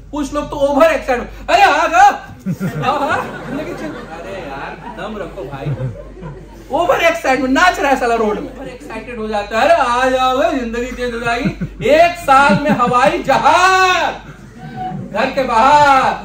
कुछ लोग तो ओवर एक्साइटेड, अरे आ जाओ, अरे यार दम रखो भाई, ओवर एक्साइटमेंट, नाच रहा है साला रोड में, ओवर एक्साइटेड हो जाता है, अरे आ जाओ जिंदगी चेंज हो जाएगी, 1 साल में हवाई जहाज घर के बाहर,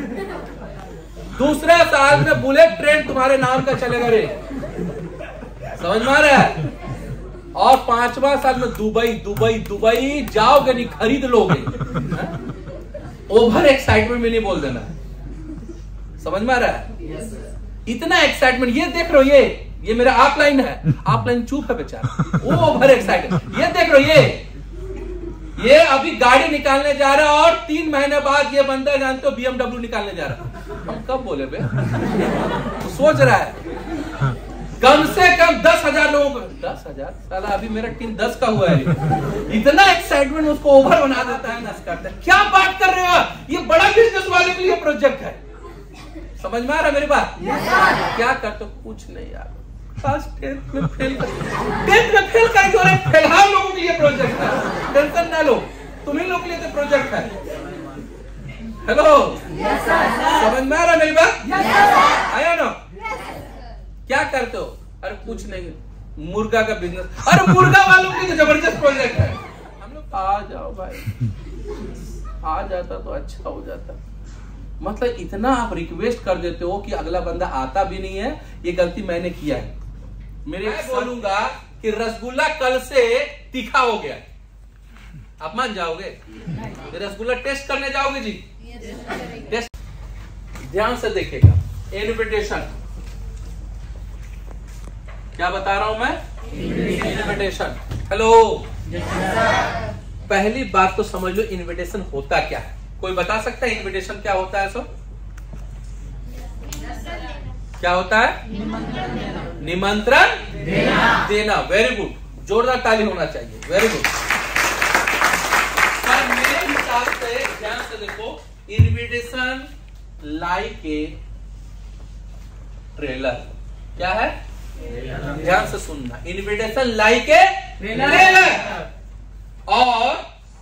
दूसरे साल में बुलेट ट्रेन तुम्हारे नाम का चलेगा रे, समझ में आ रहा है, और 5वां साल में दुबई दुबई दुबई जाओगे नहीं, खरीद लोगे। ओवर एक्साइटमेंट में नहीं बोल देना, समझ में आ रहा है, इतना एक्साइटमेंट, ये देख रहे हो, ये मेरा ऑफलाइन है, ऑफलाइन चुप है बेचारा, वो ओवर एक्साइटेड, ये देख रहे हो, ये अभी गाड़ी निकालने जा रहा है और 3 महीने बाद ये बंदा जानते हो BMW निकालने जा रहा है, हम कब बोले बे, तो सोच रहा है कम से कम 10,000 लोगों को, 10,000 साला, अभी मेरा टीम 10 का हुआ है, इतना एक्साइटमेंट उसको ओवर बना देता है, नस करता है, क्या बात कर रहे हो, ये बड़ा बिजनेस वाले के लिए प्रोजेक्ट है, समझ में आ रहा है मेरी बात, क्या करते हो, कुछ नहीं यार, फर्स्ट 10th में फेल करेंगे, फिलहाल लोगों के लिए प्रोजेक्ट है, टेंशन ना लो, तुम्हीं लोगों के लिए तो प्रोजेक्ट है, हेलो, समझ में आ रहा है मेरी बात, आया ना, क्या करते हो, अरे कुछ नहीं, मुर्गा का बिजनेस, अरे मुर्गा वालों के लिए जबरदस्त प्रोजेक्ट है, हम लोग आ जाओ भाई, आ जाता तो अच्छा हो जाता, मतलब इतना आप रिक्वेस्ट कर देते हो कि अगला बंदा आता भी नहीं है, ये गलती मैंने किया है, मेरे बोलूंगा कि रसगुल्ला कल से तीखा हो गया, आप मान जाओगे, रसगुल्ला टेस्ट करने जाओगे जी, टेस्ट ध्यान से देखेगा, इन्विटेशन, क्या बता रहा हूं मैं, इन्विटेशन, हेलो, पहली बात तो समझ लो इन्विटेशन होता क्या है, कोई बता सकता है इन्विटेशन क्या होता है, सो क्या होता है, निमंत्रण देना, वेरी गुड, जोरदार ताली होना चाहिए, वेरी गुड, पर मेरे हिसाब से ध्यान से देखो, इन्विटेशन लाइक ए ट्रेलर, क्या है, ध्यान से सुनना, इन्विटेशन लाइक ए ट्रेलर और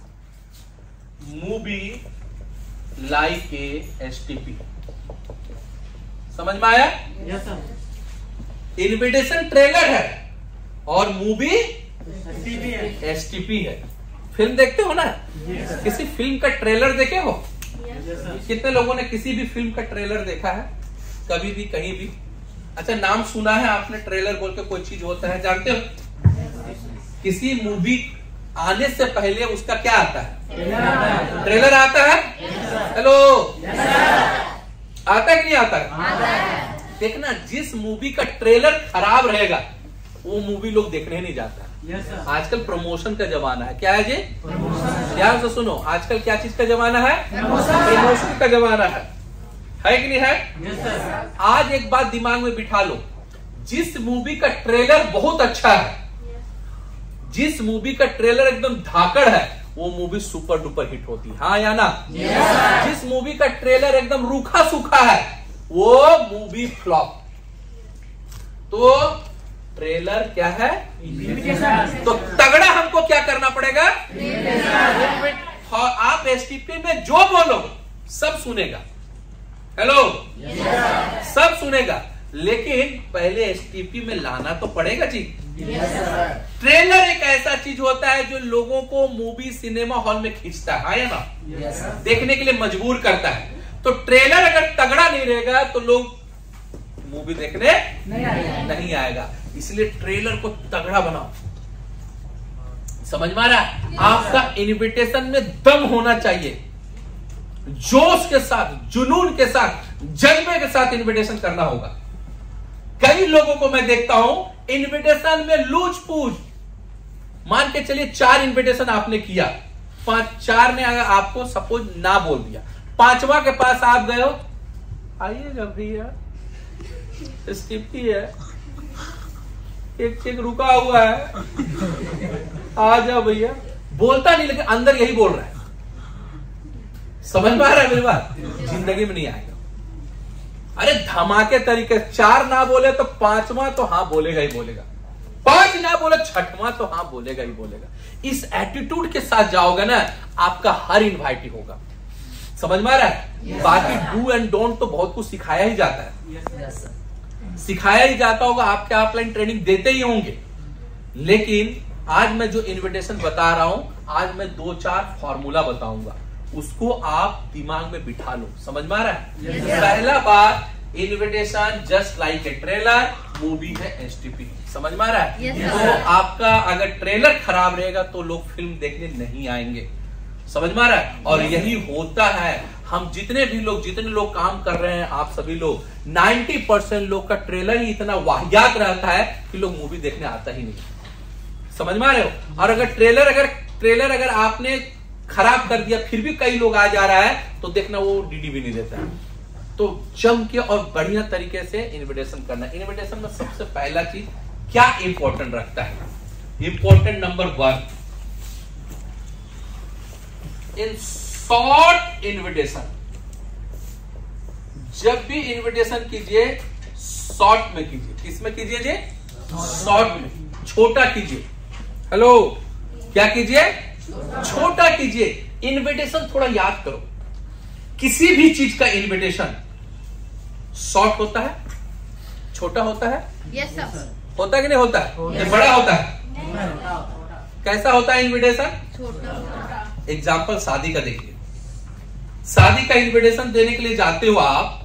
मूवी लाइक ए एसटीपी, समझ में आया, इन्विटेशन ट्रेलर है और मूवी एसटीपी है, फिल्म देखते हो ना, किसी फिल्म का ट्रेलर देखे हो, कितने लोगों ने किसी भी फिल्म का ट्रेलर देखा है, कभी भी कहीं भी, अच्छा नाम सुना है आपने, ट्रेलर बोल के कोई चीज होता है, जानते हो, किसी मूवी आने से पहले उसका क्या आता है, ट्रेलर आता है, हेलो, आता है कि नहीं आता है, देखना जिस मूवी का ट्रेलर खराब रहेगा वो मूवी लोग देखने नहीं जाता, आजकल प्रमोशन का जमाना है, क्या है जी, ध्यान से सुनो, आजकल क्या चीज का जमाना है, प्रमोशन का जमाना है कि नहीं है, आज एक बात दिमाग में बिठा लो, जिस मूवी का ट्रेलर बहुत अच्छा है, जिस मूवी का ट्रेलर एकदम धाकड़ है, वो मूवी सुपर डुपर हिट होती है, हाँ या ना, जिस मूवी का ट्रेलर एकदम रूखा सूखा है, वो मूवी फ्लॉप, तो ट्रेलर क्या है, तो तगड़ा हमको क्या करना पड़ेगा, और आप एसटीपी में जो बोलो सब सुनेगा, हेलो, सब सुनेगा, लेकिन पहले एसटीपी में लाना तो पड़ेगा जी, ट्रेलर एक ऐसा चीज होता है जो लोगों को मूवी सिनेमा हॉल में खींचता है, या ना, देखने के लिए मजबूर करता है, तो ट्रेलर अगर तगड़ा नहीं रहेगा तो लोग मूवी देखने नहीं आएगा, इसलिए ट्रेलर को तगड़ा बनाओ, समझ में आ रहा है, आपका इन्विटेशन में दम होना चाहिए, जोश के साथ, जुनून के साथ, जज्बे के साथ इन्विटेशन करना होगा। कई लोगों को मैं देखता हूं इन्विटेशन में लूच पूछ, मान के चलिए 4 इन्विटेशन आपने किया, 4 ने अगर आपको सपोज ना बोल दिया, 5वां के पास आप गए हो, आइएगा भैया स्टिप्टी है, एक रुका हुआ है, आ जाओ भैया, बोलता नहीं लेकिन अंदर यही बोल रहा है, समझ में आ रहा है मेरी बात, जिंदगी में नहीं आएगा, अरे धमाके तरीके, 4 ना बोले तो 5वां तो हाँ बोलेगा ही बोलेगा, 5 ना बोले 6वां तो हाँ बोलेगा ही बोलेगा, इस एटीट्यूड के साथ जाओगे ना, आपका हर इनवाइटी होगा, समझ में आ रहा है? बाकी डू एंड डोंट तो बहुत कुछ सिखाया ही जाता है, सिखाया ही जाता होगा, आपके ऑफलाइन ट्रेनिंग देते ही होंगे। लेकिन आज मैं जो इन्विटेशन बता रहा हूं, आज मैं 2-4 फॉर्मूला बताऊंगा, उसको आप दिमाग में बिठा लो। समझ में आ रहा है? पहला बात, invitation just like a trailer, movie है एसटीपी। समझ में आ रहा है? तो आपका अगर ट्रेलर खराब रहेगा तो लोग फिल्म देखने नहीं आएंगे। समझ में आ रहा है? और यही होता है, हम जितने लोग काम कर रहे हैं, आप सभी लोग 90% लोग का ट्रेलर ही इतना वाहियात रहता है कि लोग मूवी देखने आता ही नहीं। समझ में आ रहे हो? और अगर ट्रेलर अगर आपने खराब कर दिया फिर भी कई लोग आ जा रहा है तो देखना वो डीडी भी नहीं देता है। तो जम के और बढ़िया तरीके से इन्विटेशन करना। इन्विटेशन में सबसे पहला चीज क्या इंपॉर्टेंट रखता है? Important number 1, in short invitation, जब भी इन्विटेशन कीजिए शॉर्ट में कीजिए। किसमें कीजिए जी? शॉर्ट में, छोटा कीजिए। हेलो, क्या कीजिए? छोटा कीजिए। इन्विटेशन थोड़ा याद करो, किसी भी चीज का इन्विटेशन शॉर्ट होता है, छोटा होता है, यस सर, होता है कि नहीं होता है? ये बड़ा होता है? कैसा होता है इन्विटेशन? छोटा। एग्जाम्पल शादी का देखिए। शादी का इन्विटेशन देने के लिए जाते हो आप,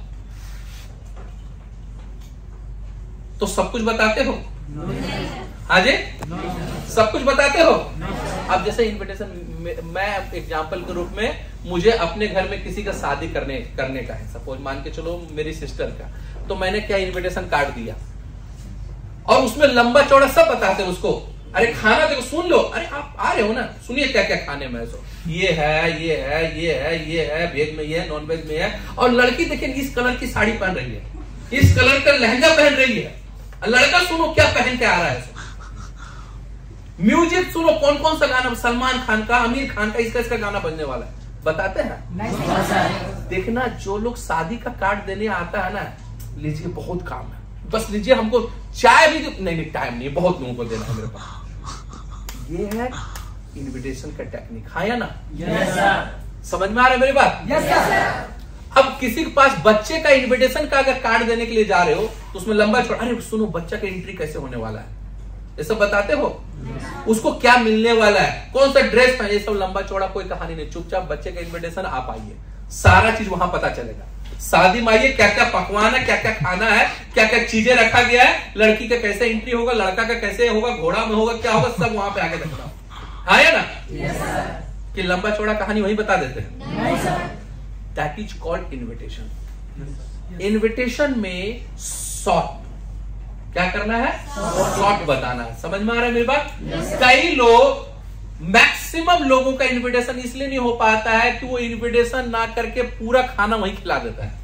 तो सब कुछ बताते हो? हाँ जी, सब कुछ बताते हो? अब जैसे इन्विटेशन, मैं एग्जाम्पल के रूप में, मुझे अपने घर में किसी का शादी करने का है, सपोज मान के चलो मेरी सिस्टर का, तो मैंने क्या इन्विटेशन कार्ड दिया और उसमें लंबा चौड़ा सब बताते हैं उसको। अरे खाना देखो, सुन लो, अरे आप आ रहे हो ना, सुनिए क्या क्या खाने में, सो ये है, ये है, ये है, ये है, वेज में ये है, नॉन वेज में है। और लड़की देखिए इस कलर की साड़ी पहन रही है, इस कलर का लहंगा पहन रही है, लड़का सुनो क्या पहन के आ रहा है। म्यूजिक सुनो, कौन कौन सा गाना, सलमान खान का, आमिर खान का, इसका गाना बजने वाला है, बताते हैं। देखना, जो लोग शादी का कार्ड देने आता है ना, लीजिए बहुत काम है, बस लीजिए, हमको चाय भी नहीं, टाइम नहीं, बहुत लोगों को देना है मेरे पास। ये है इन्विटेशन का टेक्निक, हाँ या ना? समझ में आ रहा है मेरी बात? अब किसी के पास बच्चे का इन्विटेशन का अगर कार्ड देने के लिए जा रहे हो तो उसमें लंबा चौड़ा, अरे सुनो बच्चा का एंट्री कैसे होने वाला है, ये सब बताते हो? उसको क्या मिलने वाला है, कौन सा ड्रेस पहने, ये सब लंबा चौड़ा कोई कहानी नहीं। चुपचाप बच्चे का इन्विटेशन, आप आइए, सारा चीज वहां पता चलेगा। शादी में आइए, क्या क्या पकवान है, क्या क्या खाना है, क्या क्या चीजें रखा गया है, लड़की का कैसे एंट्री होगा, लड़का का कैसे होगा, घोड़ा में होगा, क्या होगा, सब वहां पे आके देखना, हाँ या ना? कि लंबा चौड़ा कहानी वही बता देते हैं। That is called invitation. Invitation में शॉर्ट क्या करना है? शॉर्ट बताना है। समझ में आ रहा है मेरी बात? कई लोग, मैक्सिमम लोगों का इन्विटेशन इसलिए नहीं हो पाता है कि वो इन्विटेशन ना करके पूरा खाना वहीं खिला देता है।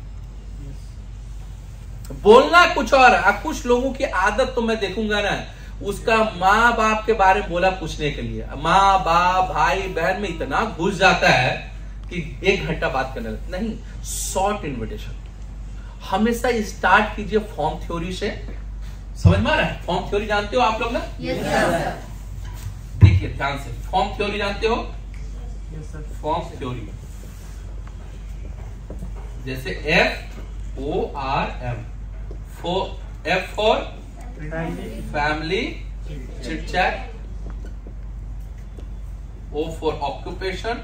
बोलना कुछ और, कुछ लोगों की आदत तो मैं देखूंगा ना, उसका माँ बाप के बारे में बोला पूछने के लिए, माँ बाप भाई बहन में इतना घुस जाता है कि 1 घंटा बात करने लगता। नहीं, शॉर्ट इन्विटेशन हमेशा स्टार्ट कीजिए फॉर्म थ्योरी से। समझ में आ रहा है? फॉर्म थ्योरी जानते हो आप लोग ना? देखिए ध्यान से, फॉर्म थ्योरी जानते हो? फॉर्म थ्योरी जैसे FORM, F for family chit chat, O for occupation,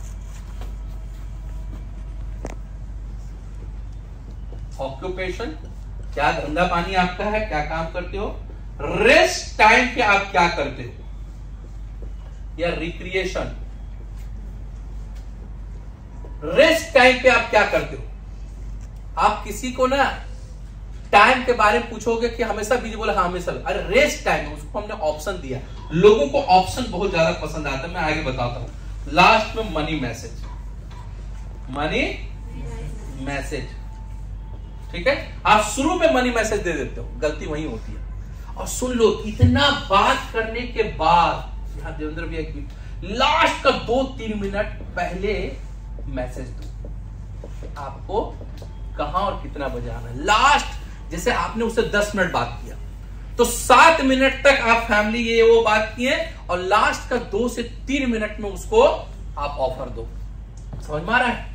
क्या धंधा पानी आपका है, क्या काम करते हो, रेस्ट टाइम पे आप क्या करते हो, या रिक्रिएशन, रेस्ट टाइम पे आप क्या करते हो। आप किसी को ना टाइम के बारे में पूछोगे कि हमेशा बिजी, बोला हाँ हमेशा, अरे रेस्ट टाइम, उसको हमने ऑप्शन दिया। लोगों को ऑप्शन बहुत ज्यादा पसंद आता है, मैं आगे बताता हूं। लास्ट में मनी मैसेज, मनी मैसेज, ठीक है? आप शुरू में मनी मैसेज दे देते हो, गलती वही होती है। और सुन लो, इतना बात करने के बाद, यहां देवेंद्र भैया की, लास्ट का 2-3 मिनट पहले मैसेज दो, आपको कहां और कितना बजे आना है। लास्ट, जैसे आपने उससे 10 मिनट बात किया तो 7 मिनट तक आप फैमिली ये वो बात किए, और लास्ट का 2 से 3 मिनट में उसको आप ऑफर दो। समझ में आ रहा है?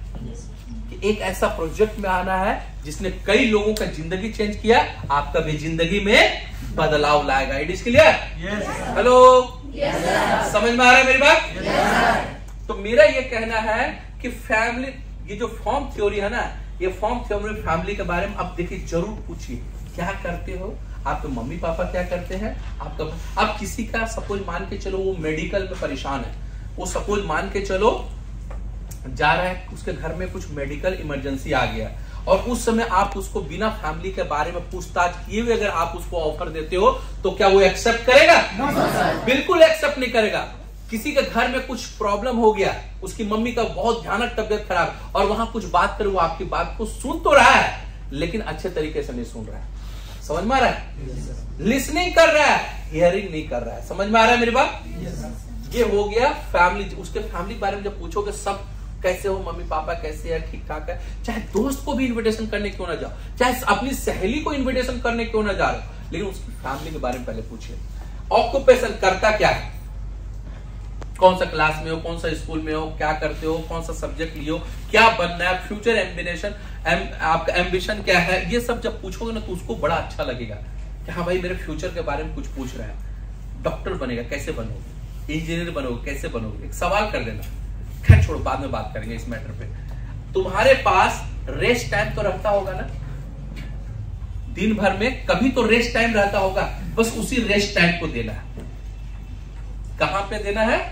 कि एक ऐसा प्रोजेक्ट में आना है जिसने कई लोगों का जिंदगी चेंज किया, आपका भी जिंदगी में बदलाव लाएगा। It is clear? हेलो, समझ में आ रहा है मेरी बात? तो मेरा ये कहना है कि फैमिली, ये जो फॉर्म थ्योरी है ना, ये फॉर्म थ्योरी फैमिली के बारे में अब देखिए जरूर पूछिए, क्या करते हो आपके मम्मी पापा, क्या करते हैं आपका। अब किसी का सपोज मान के चलो वो मेडिकल में परेशान है, वो सपोज मान के चलो जा रहा है, उसके घर में कुछ मेडिकल इमरजेंसी आ गया और उस समय आप उसको बिना फैमिली के बारे में पूछताछ किए हुए अगर आप उसको ऑफर देते हो तो क्या वो एक्सेप्ट करेगा? बिल्कुल एक्सेप्ट नहीं करेगा। किसी के घर में कुछ प्रॉब्लम हो गया, उसकी मम्मी का बहुत भयानक तबियत खराब और वहां कुछ बात करे, वो आपकी बात को सुन तो रहा है लेकिन अच्छे तरीके से नहीं सुन रहा है। समझ में आ रहा है? लिसनिंग कर रहा है, हियरिंग नहीं कर रहा है। समझ में आ रहा है मेरी बात? ये हो गया फैमिली। उसके फैमिली के बारे में जब पूछोगे सब कैसे हो, मम्मी पापा कैसे है, ठीक ठाक है, चाहे दोस्त को भी इनविटेशन करने क्यों ना जाओ, चाहे अपनी सहेली को इनविटेशन करने क्यों ना जा रहे हो, लेकिन उसकी फैमिली के बारे में पहले पूछिए। ऑक्यूपेशन करता क्या है, कौन सा क्लास में हो, कौन सा स्कूल में हो, क्या करते हो, कौन सा सब्जेक्ट लियो, क्या बनना है, फ्यूचर एम्बिशन, आपका एम्बिशन क्या है, ये सब जब पूछोगे ना तो उसको बड़ा अच्छा लगेगा कि हाँ भाई मेरे फ्यूचर के बारे में कुछ पूछ रहा है। डॉक्टर बनेगा, कैसे बनोगे, इंजीनियर बनोगे, कैसे बनोगे, एक सवाल कर देना। खैर छोड़ो, बाद में बात करेंगे इस मैटर पे। तुम्हारे पास रेस्ट टाइम तो रहता होगा ना, दिन भर में कभी तो रेस्ट टाइम रहता होगा, बस उसी रेस्ट टाइम को देना है। कहां पे देना है?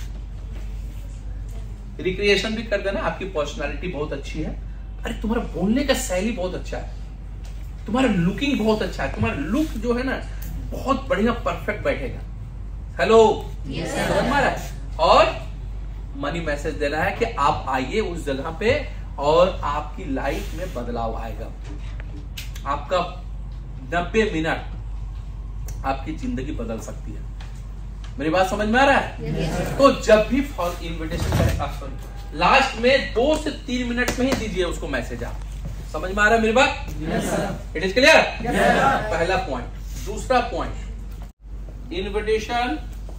रिक्रिएशन भी कर देना। आपकी पर्सनालिटी बहुत अच्छी है, अरे तुम्हारा बोलने का शैली बहुत अच्छा है, तुम्हारा लुकिंग बहुत अच्छा है, तुम्हारा लुक जो है ना बहुत बढ़िया परफेक्ट बैठेगा। हेलो, समझ में आ रहा है? और मनी मैसेज देना है कि आप आइए उस जगह पे और आपकी लाइफ में बदलाव आएगा। आपका 90 मिनट आपकी जिंदगी बदल सकती है। मेरी बात समझ में आ रहा है? तो जब भी इनविटेशन करें, लास्ट में 2 से 3 मिनट में ही दीजिए उसको मैसेज। आप समझ में आ रहा है मेरी बात? It is clear? पहला पॉइंट। दूसरा point, invitation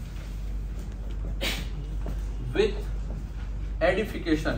with edification.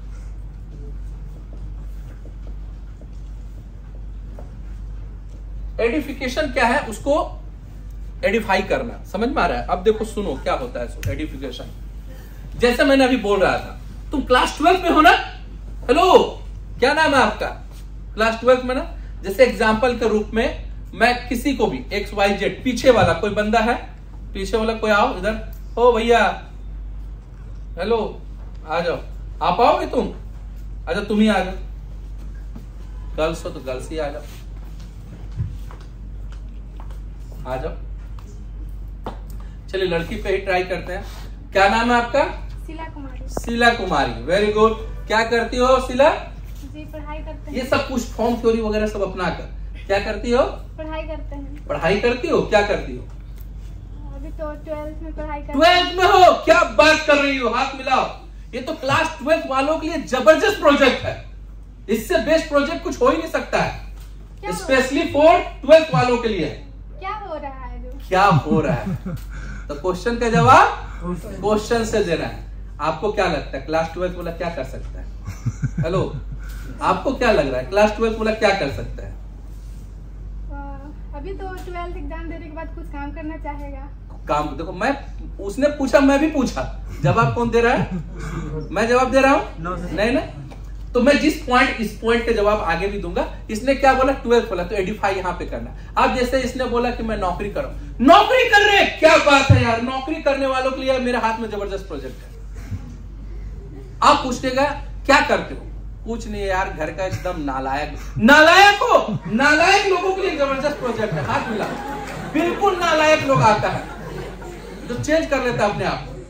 Edification क्या है? उसको एडिफाई करना। समझ में आ रहा है? अब देखो सुनो क्या होता है एडिफिकेशन। जैसे मैंने अभी बोल रहा था, तुम क्लास 12 में हो ना? हेलो, क्या नाम है आपका? क्लास 12 में ना? जैसे एग्जाम्पल के रूप में मैं किसी को भी XYZ, पीछे वाला कोई बंदा है, पीछे वाला कोई आओ इधर, ओ भैया हेलो आ जाओ, आप आओगे तुम? अच्छा तुम ही आ जाओ, गर्ल्स हो तो गर्ल्स ही आ जाओ, आ जाओ। चलिए लड़की पे ही ट्राई करते हैं। क्या नाम है आपका? शीला कुमारी। Sheela Kumari, very good. क्या करती हो शीला? जी पढ़ाई करते हैं। ये सब कुछ फॉर्म थ्योरी वगैरह सब अपना कर, क्या करती हो? पढ़ाई करते हैं। पढ़ाई करती हो? क्या करती हो? अभी तो 12th में पढ़ाई करते हैं। 12th में हो? क्या बात कर रही हो, हाथ मिलाओ। ये तो क्लास 12th वालों के लिए जबरदस्त प्रोजेक्ट है, इससे बेस्ट प्रोजेक्ट कुछ हो ही नहीं सकता है, स्पेशली फॉर 12th वालों के लिए। क्या हो रहा है जो? क्या हो रहा है? तो क्वेश्चन का जवाब क्वेश्चन से देना है। आपको क्या लगता है क्लास 12th वाला क्या कर सकता है? हेलो, आपको क्या लग रहा है क्लास 12th वाला क्या कर सकता है? अभी तो 12th एग्जाम देने के बाद कुछ काम करना चाहेगा। काम देखो, मैं उसने पूछा, मैं भी पूछा, जवाब कौन दे रहा है? मैं जवाब दे रहा हूँ? नहीं ना। तो मैं जिस पॉइंट, इस पॉइंट के जवाब आगे भी दूंगा। इसने क्या बोला? 12th वाला, तो एडिफाई यहाँ पे करना। अब जैसे इसने बोला कि मैं नौकरी करूं, नौकरी कर रहे, क्या बात है यार, नौकरी करने वालों के लिए मेरे हाथ में जबरदस्त प्रोजेक्ट है। आप पूछिएगा क्या करते हो? कुछ नहीं यार, घर का एकदम नालायक, नालायक हो, नालायक लोगों के लिए जबरदस्त प्रोजेक्ट है, हाथ मिला। बिल्कुल नालायक लोग आता है जो चेंज कर लेता है अपने आप को।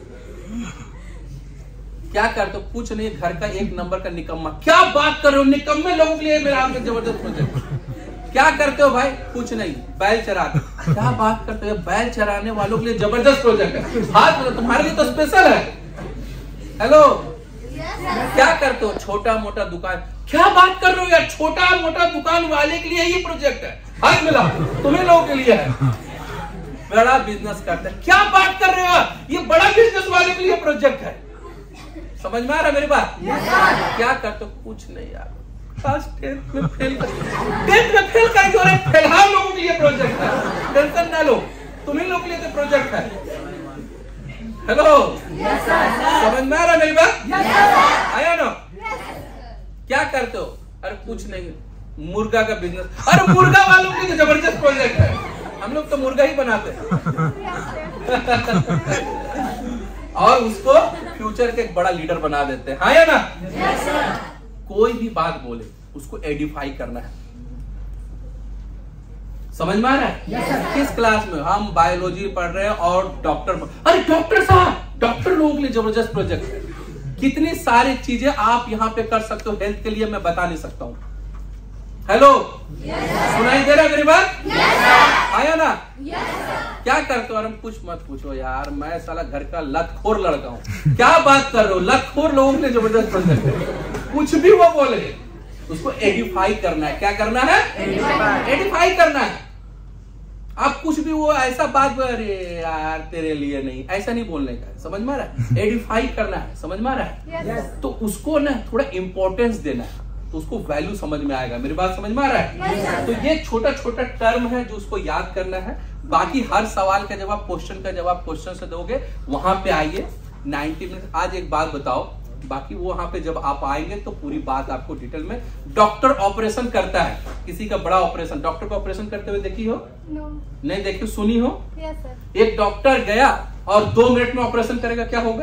क्या करते हो? कुछ नहीं, घर का 1 नंबर का निकम्मा। क्या बात कर रहे हो, निकम्मे लोगों के लिए मेरा हाथ में जबरदस्त प्रोजेक्ट। क्या करते हो भाई? कुछ नहीं, बैल चराते। क्या बात करते हो? बैल चराने वालों के लिए जबरदस्त प्रोजेक्ट है, हाथ मिला। तुम्हारे लिए तो स्पेशल है। हेलो, क्या करते हो? छोटा मोटा दुकान। क्या बात कर रहे हो यार, छोटा मोटा दुकान वाले के लिए ये प्रोजेक्ट है, हाथ मिला। तुम्हें लोगों के लिए है। बड़ा बिजनेस करते हैं। क्या बात कर रहे हो, ये बड़ा बिजनेस वाले के लिए प्रोजेक्ट है। समझ में आ रहा मेरी बात? क्या करते हो? कुछ नहीं यार, क्लास 10th में फेल कर फिलहाल लोगों के लिए प्रोजेक्ट है, टेंशन ना लो, तुम्ही लोग के लिए तो प्रोजेक्ट है। हेलो, समझ में आ रहा मेरी बात? आया ना? क्या करते हो? अरे कुछ नहीं, मुर्गा का बिजनेस। अरे मुर्गा वालों के लिए तो जबरदस्त प्रोजेक्ट है, हम लोग तो मुर्गा ही बनाते हैं और उसको फ्यूचर के एक बड़ा लीडर बना देते हैं। हाँ या ना? कोई भी बात बोले उसको एडिफाई करना है। समझ में आ रहा है? किस क्लास में? हम बायोलॉजी पढ़ रहे हैं और डॉक्टर। अरे डॉक्टर साहब, डॉक्टर लोगों के लिए जबरदस्त प्रोजेक्ट है। कितनी सारी चीजें आप यहाँ पे कर सकते हो हेल्थ के लिए, मैं बता नहीं सकता हूँ। हेलो, सुनाई दे रहा है मेरी बात? आया ना? क्या करते हो? अरे कुछ मत पूछो यार, मैं साला घर का लतखोर लड़का हूँ। क्या बात कर रहे हो? लतखोर लोगों के लिए जबरदस्त प्रोजेक्ट है। कुछ भी वो बोले उसको एडिफाई करना है। क्या करना है? एडिफाई करना है। आप कुछ भी वो ऐसा बात, अरे यार तेरे लिए नहीं, ऐसा नहीं बोलने का। समझ में आ रहा है? एडिफाई करना है। समझ में आ रहा है? तो उसको ना थोड़ा इंपॉर्टेंस देना है, तो उसको वैल्यू समझ में आएगा। मेरी बात समझ में आ रहा है? तो ये छोटा छोटा टर्म है जो उसको याद करना है। बाकी हर सवाल का जवाब, क्वेश्चन का जवाब क्वेश्चन से दोगे। वहां पे आइए 90 मिनट। आज एक बात बताओ, बाकी वो वहां पे जब आप आएंगे तो पूरी बात आपको डिटेल में। डॉक्टर ऑपरेशन करता है, किसी का बड़ा ऑपरेशन, डॉक्टर को ऑपरेशन करते हुए देखी हो? नहीं देखी, सुनी हो? एक डॉक्टर गया और 2 मिनट में ऑपरेशन करेगा, क्या होगा?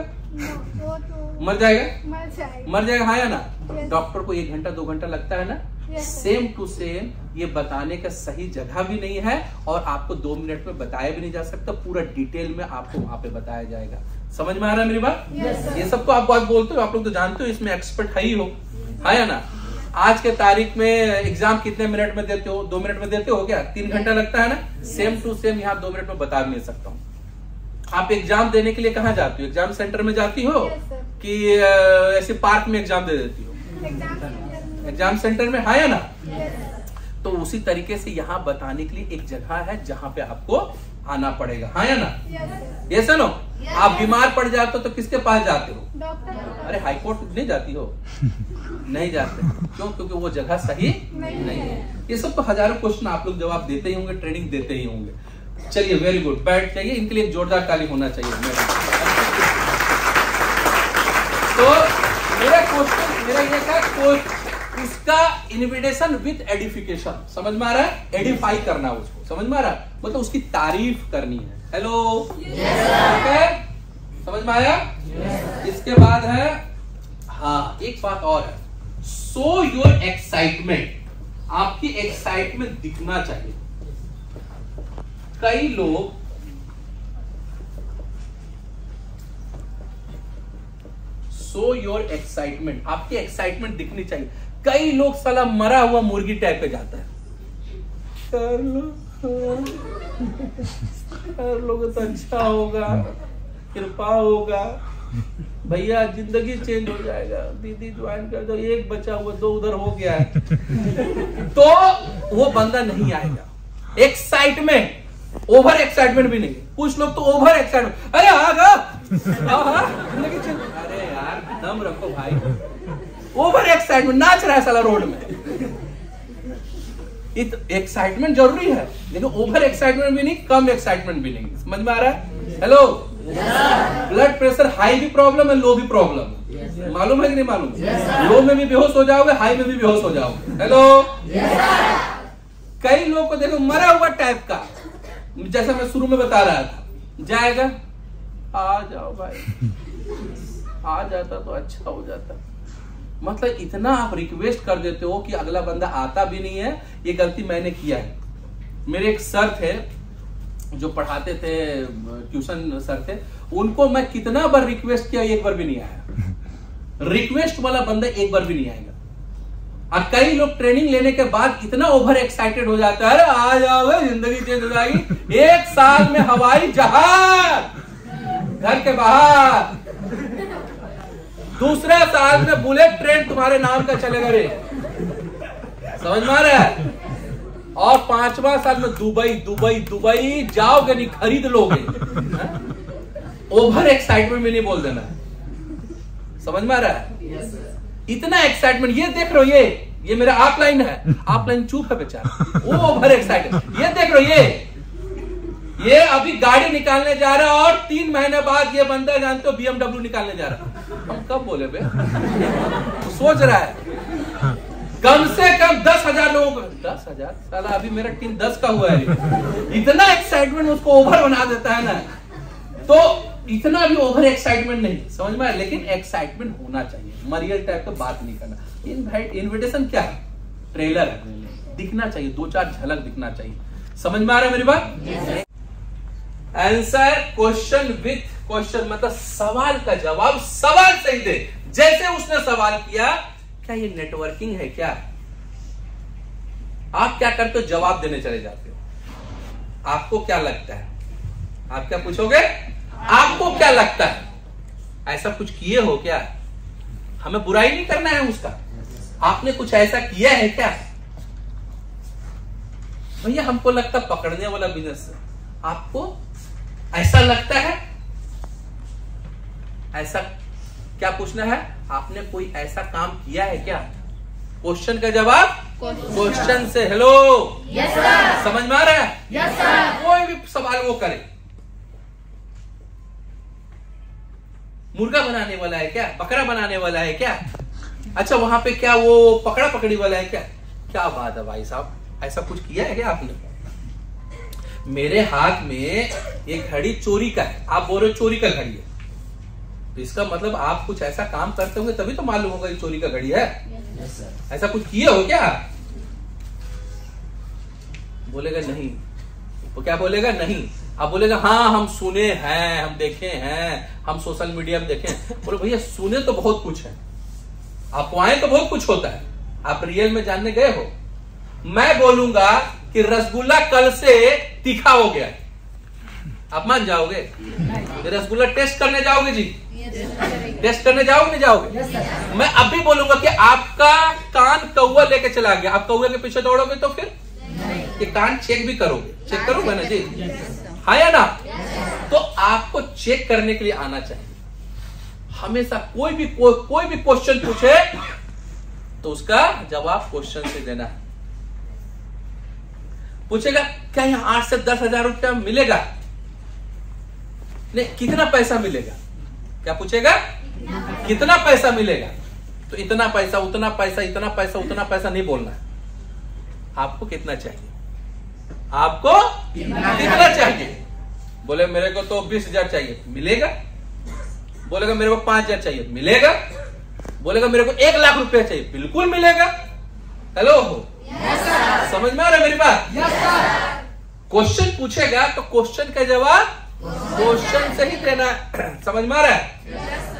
मर जाएगा। मर जाएगा। हाँ या ना? डॉक्टर को 1 घंटा 2 घंटा लगता है ना? सेम टू सेम ये बताने का सही जगह भी नहीं है और आपको 2 मिनट में बताया भी नहीं जा सकता। पूरा डिटेल में आपको वहां पे बताया जाएगा। समझ में आ रहा है मेरी बात? ये सब तो आप बात बोलते हो, आप लोग तो जानते हो, इसमें एक्सपर्ट है ही हो। है या ना? आज के तारीख में एग्जाम कितने मिनट में देते हो? 2 मिनट में देते हो क्या? 3 घंटा लगता है ना? सेम टू सेम यहाँ 2 मिनट में बता भी नहीं सकता हूँ। आप एग्जाम देने के लिए कहाँ जाती हो? एग्जाम सेंटर में जाती हो कि ऐसे पार्क में एग्जाम दे देती हो? एग्जाम सेंटर में। है या ना? तो उसी तरीके से यहाँ बताने के लिए एक जगह है जहाँ पे आपको आना पड़ेगा। हाँ या ना? ये सुनो, आप बीमार पड़ जाते हो तो किसके पास जाते हो? डॉक्टर। अरे हाई कोर्ट नहीं जाती हो? नहीं जाते। क्यों? क्योंकि वो जगह सही नहीं है। ये सब तो हजारों क्वेश्चन आप लोग जवाब देते ही होंगे, ट्रेनिंग देते ही होंगे। चलिए, वेरी गुड, बैठ जाइए। इनके लिए एक जोरदार ताली होना चाहिए। तो मेरा क्वेश्चन, मेरा ये था, उसका इन्विटेशन विथ एडिफिकेशन। समझ में आ रहा है? एडिफाई करना उसको। समझ में आ रहा है? मतलब उसकी तारीफ करनी है। हेलो, समझ में आया? इसके बाद है, हाँ एक बात और है, शो योर एक्साइटमेंट। आपकी एक्साइटमेंट दिखना चाहिए। कई लोग शो योर एक्साइटमेंट, आपकी एक्साइटमेंट दिखनी चाहिए। कई लोग साला मरा हुआ मुर्गी टाइप पे जाता है, कर लो तो अच्छा होगा, कृपा होगा, भैया जिंदगी चेंज हो जाएगा, दीदी ज्वाइन कर दो, एक बचा हुआ 2 उधर हो गया है तो वो बंदा नहीं आएगा। एक्साइटमेंट, ओवर एक्साइटमेंट भी नहीं। कुछ लोग तो ओवर एक्साइटमेंट, अरे आ जाओ, अरे यार दम रखो भाई। ओवर एक्साइटमेंट, नाच रहा है साला रोड में। एक्साइटमेंट जरूरी है, लेकिन ओवर एक्साइटमेंट भी नहीं, कम एक्साइटमेंट भी नहीं। समझ में आ रहा है? हेलो, ब्लड प्रेशर हाई भी प्रॉब्लम है, लो भी प्रॉब्लम। मालूम है कि नहीं मालूम? लो में भी बेहोश हो जाओगे, हाई में भी बेहोश हो जाओगे। हेलो, कई लोगों को देखो मरा हुआ टाइप का, जैसा मैं शुरू में बता रहा था, जाएगा, आ जाओ भाई, आ जाता तो अच्छा हो जाता। मतलब इतना आप रिक्वेस्ट कर देते हो कि अगला बंदा आता भी नहीं है। ये गलती मैंने किया है। मेरे एक सर थे जो पढ़ाते थे, ट्यूशन सर थे, उनको मैं कितना बार रिक्वेस्ट किया, एक बार भी नहीं आया। रिक्वेस्ट वाला बंदा एक बार भी नहीं आएगा। और कई लोग ट्रेनिंग लेने के बाद इतना ओवर एक्साइटेड हो जाता है, अरे आ जाओ जिंदगी चेंज हो जाएगी, 1 साल में हवाई जहाज घर के बाहर, दूसरे साल में बुलेट ट्रेन तुम्हारे नाम का चलेगा रे। समझ में आ रहा है? और 5वां साल में दुबई दुबई दुबई जाओगे नहीं, खरीद लोगे। ओवर एक्साइटमेंट में नहीं बोल देना। समझ में आ रहा है? इतना एक्साइटमेंट, ये देख रहे हो, ये मेरा ऑफलाइन है, ऑफलाइन चुप है बेचारा, वो ओवर एक्साइटेड। ये देख रहे हो, ये अभी गाड़ी निकालने जा रहा है और 3 महीने बाद ये बंदा जानते हो BMW निकालने जा रहा है। हम कब बोले बे? तो सोच रहा है कम से कम 10,000 लोगों को, 10,000 साला, अभी मेरा टीम 10 का हुआ है। इतना एक्साइटमेंट उसको ओवर बना देता है ना, तो इतना भी ओवर एक्साइटमेंट नहीं, समझ में आया? लेकिन एक्साइटमेंट होना चाहिए, मरियल टाइप का बात नहीं करना। इन्विटेशन क्या है? ट्रेलर है, दिखना चाहिए, 2-4 झलक दिखना चाहिए। समझ में आ रहा है मेरी बात? आंसर क्वेश्चन विथ क्वेश्चन, मतलब सवाल का जवाब सवाल सही दे। जैसे उसने सवाल किया, क्या ये नेटवर्किंग है क्या? आप क्या करते हो? जवाब देने चले जाते हो। आपको क्या लगता है? आप क्या पूछोगे? आपको क्या लगता है? ऐसा कुछ किए हो क्या? हमें बुराई नहीं करना है उसका, आपने कुछ ऐसा किया है क्या? भैया हमको लगता पकड़ने वाला बिजनेस, आपको ऐसा लगता है? ऐसा क्या पूछना है? आपने कोई ऐसा काम किया है क्या? क्वेश्चन का जवाब क्वेश्चन से। Hello, yes sir. समझ में आ रहा है? Yes sir. कोई भी सवाल वो करे। मुर्गा बनाने वाला है क्या? बकरा बनाने वाला है क्या? अच्छा वहां पे क्या वो पकड़ा पकड़ी वाला है क्या? क्या बात है भाई साहब, ऐसा कुछ किया है क्या आपने? मेरे हाथ में ये घड़ी चोरी का है, आप बोल रहे हो चोरी का घड़ी है, तो इसका मतलब आप कुछ ऐसा काम करते होंगे तभी तो मालूम होगा कि चोरी का घड़ी है। ऐसा कुछ किए हो क्या? बोलेगा नहीं। वो क्या बोलेगा? नहीं। आप बोलेगा हाँ हम सुने हैं, हम देखे हैं, हम सोशल मीडिया में देखे हैं। बोले भैया सुने तो बहुत कुछ है, आपको आए तो बहुत कुछ होता है, आप रियल में जानने गए हो? मैं बोलूंगा कि रसगुल्ला कल से तीखा हो गया, आप मान जाओगे? रसगुल्ला टेस्ट करने जाओगे जी? टेस्ट करने जाओगे नहीं जाओगे? मैं अभी बोलूंगा कि आपका कान कौवा लेके चला गया, आप कौवे के पीछे दौड़ोगे तो फिर ये कान चेक भी करोगे? चेक करोगे ना जी? हाँ या ना? तो आपको चेक करने के लिए आना चाहिए। हमेशा कोई भी क्वेश्चन पूछे तो उसका जवाब क्वेश्चन से देना है। पूछेगा क्या यहाँ 8 से 10,000 रुपया मिलेगा? नहीं, कितना पैसा मिलेगा? क्या पूछेगा? कितना पैसा मिलेगा? तो इतना पैसा, उतना पैसा, इतना पैसा, उतना पैसा नहीं बोलना है। आपको कितना चाहिए? आपको कितना चाहिए? बोले मेरे को तो 20,000 चाहिए, मिलेगा? बोलेगा मेरे को 5,000 चाहिए, मिलेगा? बोलेगा मेरे को 1 लाख रुपया चाहिए, बिल्कुल मिलेगा। हेलो, समझ में आ रहा है मेरी बात? क्वेश्चन पूछेगा तो क्वेश्चन का जवाब क्वेश्चन से ही देना है। समझ में आ रहा है?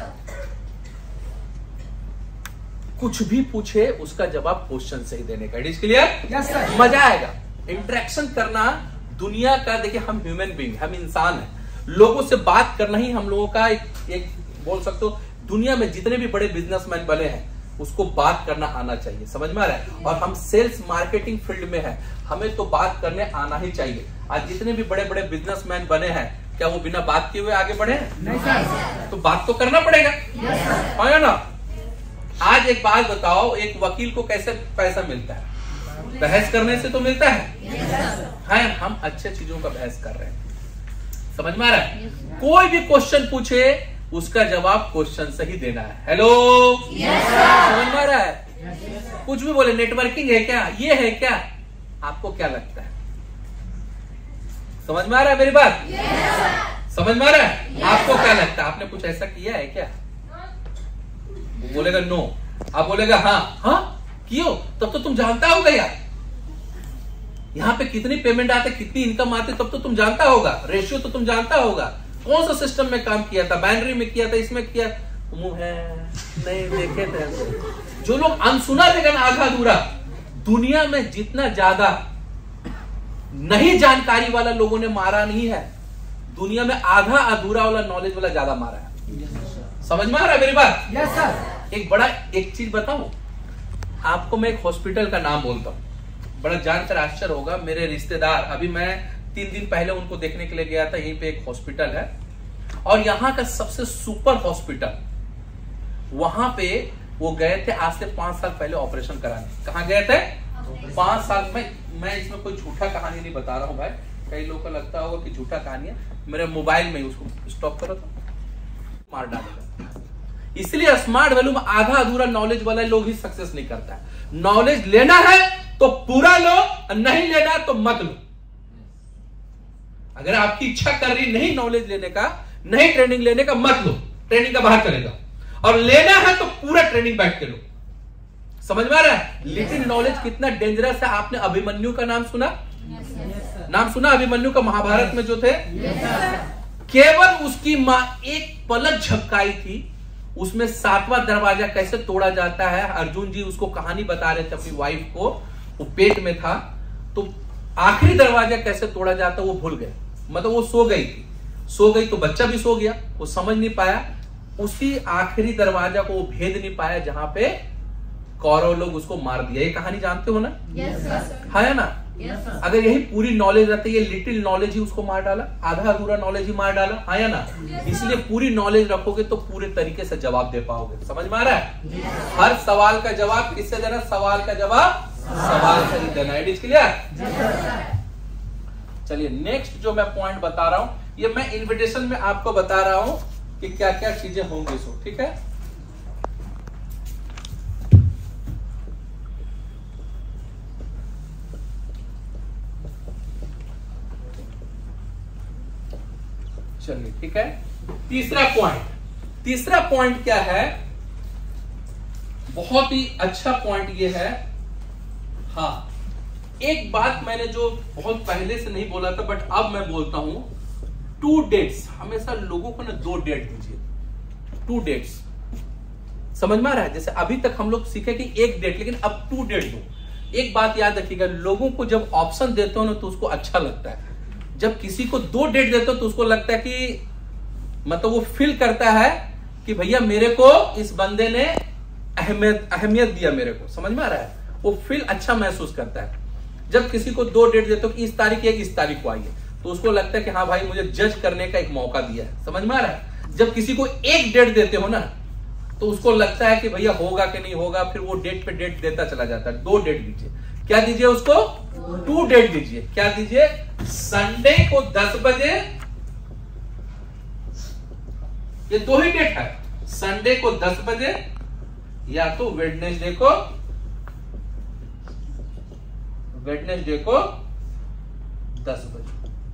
कुछ भी पूछे उसका जवाब क्वेश्चन से ही देने का। It is clear? मजा आएगा इंटरेक्शन करना। दुनिया का देखिए, हम ह्यूमन बीइंग, हम इंसान हैं, लोगों से बात करना ही हम लोगों का एक बोल सकते हो। दुनिया में जितने भी बड़े बिजनेसमैन बने हैं उसको बात करना आना चाहिए। समझ में आ रहा है? और हम सेल्स मार्केटिंग फील्ड में हैं, हमें तो बात करने आना ही चाहिए। आज जितने भी बड़े बड़े बिजनेसमैन बने हैं, क्या वो बिना बात किए हुए आगे बढ़े हैं? नहीं सर। तो बात तो करना पड़ेगा, है ना? आज एक बात बताओ, एक वकील को कैसे पैसा मिलता है? बहस करने से तो मिलता है। हम अच्छे चीजों का बहस कर रहे हैं। समझ में आ रहा है? कोई भी क्वेश्चन पूछे उसका जवाब क्वेश्चन से ही देना है। हेलो, समझ में आ रहा है? कुछ भी बोले, नेटवर्किंग है क्या, ये है क्या, आपको क्या लगता है? समझ में आ रहा है मेरी बात? समझ में आ रहा है? आपको क्या लगता है? आपने कुछ ऐसा किया है क्या? वो बोलेगा नो, आप बोलेगा हाँ कियो, तब तो तुम जानता होगा यार यहाँ पे कितनी पेमेंट आते, कितनी इनकम आती, तब तो तुम जानता होगा, रेशियो तो तुम जानता होगा, कौन सा सिस्टम में काम किया था, बाइनरी में किया था, इसमें किया, मुंह है नहीं देखे थे। जो लोग अनसुना लेकिन आधा अधूरा, दुनिया में जितना ज्यादा नहीं जानकारी वाला लोगों ने मारा नहीं है, दुनिया में आधा अधूरा वाला नॉलेज वाला ज्यादा मारा है। समझ में आ रहा है मेरी बात? Yes sir. एक चीज बताऊं आपको, मैं एक हॉस्पिटल का नाम बोलता हूं, बड़ा जानकर आश्चर्य होगा। मेरे रिश्तेदार, अभी मैं 3 दिन पहले उनको देखने के लिए गया था, यहीं पे एक हॉस्पिटल है और यहाँ का सबसे सुपर हॉस्पिटल, वहां पे वो गए थे आज से 5 साल पहले ऑपरेशन कराने। कहाँ गए थे? 5 साल में। मैं इसमें कोई झूठा कहानी नहीं बता रहा हूँ भाई, कई लोगों को लगता होगा कि झूठा कहानी है। मेरे मोबाइल में उसको स्टॉप करो तो मार डालेगा। इसलिए स्मार्ट वैल्यू में आधा अधूरा नॉलेज वाला लोग ही सक्सेस नहीं करता है। नॉलेज लेना है तो पूरा लो, नहीं लेना तो मत लो। अगर आपकी इच्छा कर रही नहीं नॉलेज लेने का, नहीं ट्रेनिंग लेने का, मत लो, ट्रेनिंग का बाहर चलेगा। और लेना है तो पूरा ट्रेनिंग बैठ के लो। समझ में आ रहा है? लिटिल नॉलेज कितना डेंजरस है। आपने अभिमन्यु का नाम सुना? नाम सुना अभिमन्यु का? महाभारत में जो थे, केवल उसकी मां एक पलक झपकाई थी, उसमें 7वां दरवाजा कैसे तोड़ा जाता है। अर्जुन जी उसको कहानी बता रहे थे अपनी वाइफ को, वो पेट में था, तो आखिरी दरवाजा कैसे तोड़ा जाता वो भूल गए। मतलब वो सो गई थी, सो गई तो बच्चा भी सो गया, वो समझ नहीं पाया। उसी आखिरी दरवाजा को वो भेद नहीं पाया जहां पे कौरव लोग उसको मार दिया। ये कहानी जानते हो ना? है ना? अगर यही पूरी नॉलेज रहती, ये लिटिल नॉलेज ही उसको मार डाला, आधा अधूरा नॉलेज ही मार डाला, है या ना? इसलिए पूरी नॉलेज रखोगे तो पूरे तरीके से जवाब दे पाओगे। समझ में आ रहा है? हर सवाल का जवाब किससे देना? सवाल का जवाब सवाल से ही देना। It is clear? चलिए नेक्स्ट जो मैं पॉइंट बता रहा हूं, ये मैं इन्विटेशन में आपको बता रहा हूं कि क्या क्या चीजें होंगी। सो ठीक है, चलिए ठीक है। तीसरा पॉइंट क्या है? बहुत ही अच्छा पॉइंट ये है। हाँ, एक बात मैंने जो बहुत पहले से नहीं बोला था बट अब मैं बोलता हूं, 2 डेट्स। हमेशा लोगों को ना 2 डेट दीजिए, 2 डेट्स। समझ में आ रहा है? जैसे अभी तक हम लोग सीखे कि 1 डेट, लेकिन अब 2 डेट दो। एक बात याद रखिएगा, लोगों को जब ऑप्शन देते हो ना तो उसको अच्छा लगता है। जब किसी को 2 डेट देते हो तो उसको लगता है कि मतलब वो फील करता है कि भैया मेरे को इस बंदे ने अहमियत दिया मेरे को। समझ में आ रहा है? वो फील अच्छा महसूस करता है। जब किसी को 2 डेट देते हो कि इस तारीख या इस तारीख को आइए, तो उसको लगता है कि हाँ भाई मुझे जज करने का एक मौका दिया है। समझ में आ रहा है? जब किसी को 1 डेट देते हो ना तो उसको लगता है कि भैया होगा कि नहीं होगा, फिर वो डेट पे डेट देता चला जाता है। 2 डेट दीजिए। क्या दीजिए उसको? 2 डेट दीजिए। क्या दीजिए? संडे को 10 बजे, ये 2 ही डेट है, संडे को 10 बजे या तो वेडनेसडे को 10 बजे।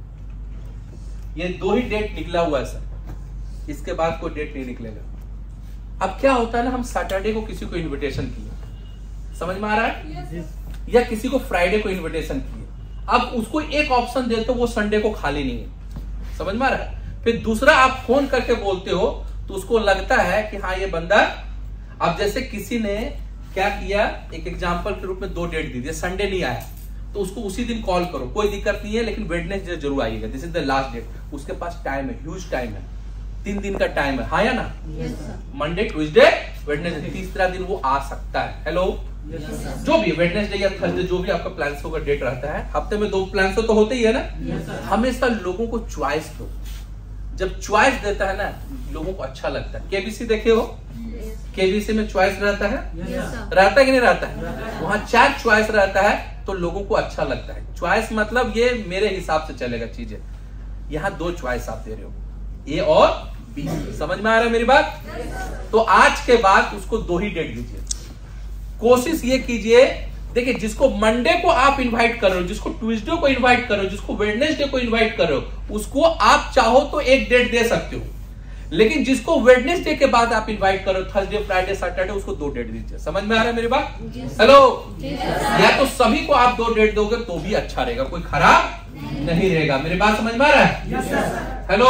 ये 2 ही डेट निकला हुआ है सर, इसके बाद कोई डेट नहीं निकलेगा। अब क्या होता है ना, हम सैटरडे को किसी को इनविटेशन किए, समझ में आ रहा है? या किसी को फ्राइडे को इनविटेशन किए, अब उसको एक ऑप्शन देते हो वो संडे को खाली नहीं है। समझ में आ रहा है? फिर दूसरा आप फोन करके बोलते हो तो उसको लगता है कि हाँ ये बंदा, अब जैसे किसी ने क्या किया, एक एग्जांपल के रूप में 2 डेट दी थी, संडे नहीं आया तो उसको उसी दिन कॉल करो, कोई दिक्कत नहीं है, लेकिन वेडनेसडे जरूर आइएगा, this is the last date. उसके पास टाइम है, ह्यूज टाइम है, 3 दिन का टाइम है, हाँ या ना? मंडे, ट्यूसडे, वेडनेसडे, तीसरा दिन वो आ सकता है। हेलो, जो भी वेडनेसडे या थर्सडे जो भी आपका प्लान का डेट रहता है, हफ्ते में 2 प्लान तो होते ही है ना। हमेशा लोगों को चॉइस दो। जब चॉइस देता है ना लोगों को अच्छा लगता है। केबीसी देखे हो? केबीसी में चॉइस रहता है, रहता है कि नहीं रहता है? वहां 4 चॉइस रहता है तो लोगों को अच्छा लगता है। चॉइस मतलब ये मेरे हिसाब से चलेगा चीजें। यहाँ 2 चॉइस आप दे रहे हो, ए और बी। समझ में आ रहा है मेरी बात? तो आज के बाद उसको 2 ही डेट दीजिए। कोशिश ये कीजिए, देखिए जिसको मंडे को आप इनवाइट कर रहे हो, जिसको ट्यूसडे को इनवाइट कर रहे हो, जिसको वेडनेसडे को इनवाइट कर रहे हो, उसको आप चाहो तो 1 डेट दे सकते हो। लेकिन जिसको वेडनेसडे के बाद आप इनवाइट करो, थर्सडे, फ्राइडे, सैटरडे, उसको 2 डेट दीजिए। समझ में आ रहा है मेरी बात? हेलो, या तो सभी को आप 2 डेट दोगे तो भी अच्छा रहेगा, कोई खराब नहीं रहेगा। मेरी बात समझ में आ रहा है? हेलो,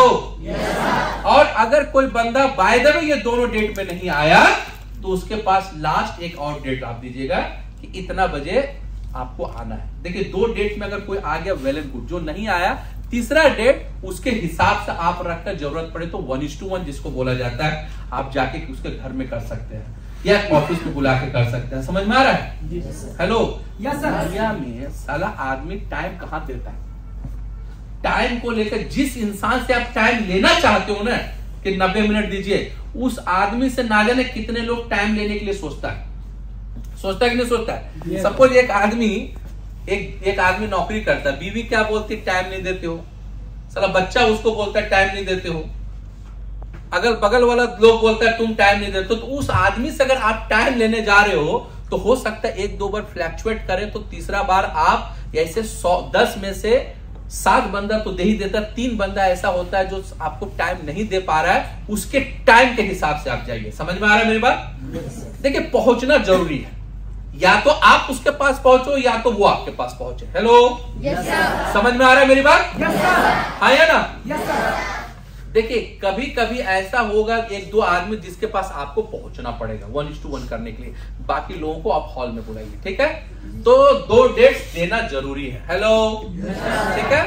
और अगर कोई बंदा बाय द वे ये दोनों डेट में नहीं आया तो उसके पास लास्ट एक और डेट आप दीजिएगा कि इतना बजे आपको आना है। देखिए 2 डेट में अगर कोई आ गया वेल एंड गुड, जो नहीं आया तीसरा डेट उसके हिसाब से आप रखकर जरूरत पड़े तो 1:1 जिसको बोला जाता है, आप जाके उसके घर में कर सकते हैं या ऑफिस में बुला के कर सकते हैं। समझ में आ रहा है? हेलो, दुनिया में साला आदमी टाइम कहाँ देता है? टाइम को लेकर जिस इंसान से आप टाइम लेना चाहते हो ना कि 90 मिनट दीजिए, उस आदमी से ना जाने कितने लोग टाइम लेने के लिए सोचता है कि नहीं सोचता है। सपोज एक आदमी नौकरी करता है, बीवी क्या बोलती है, टाइम नहीं देते हो। साला बच्चा उसको बोलता है टाइम नहीं देते हो। अगल बगल वाला लोग बोलता है तुम टाइम नहीं देते हो। तो उस आदमी से अगर आप टाइम लेने जा रहे हो तो हो सकता है 1-2 बार फ्लैक्चुएट करे, तो तीसरा बार आप ऐसे 10 में से 7 बंदा तो दे ही देता, 3 बंदा ऐसा होता है जो आपको टाइम नहीं दे पा रहा है। उसके टाइम के हिसाब से आप जाइए। समझ में आ रहा है मेरी बात? देखिए, पहुंचना जरूरी है। या तो आप उसके पास पहुंचो या तो वो आपके पास पहुंचे। हेलो, समझ में आ रहा है मेरी बात? हाँ या ना? देखिए, कभी कभी ऐसा होगा 1-2 आदमी जिसके पास आपको पहुंचना पड़ेगा 1:1 करने के लिए, बाकी लोगों को आप हॉल में बुलाइए। ठीक है? तो 2 डेट्स देना जरूरी है। हेलो, ठीक है?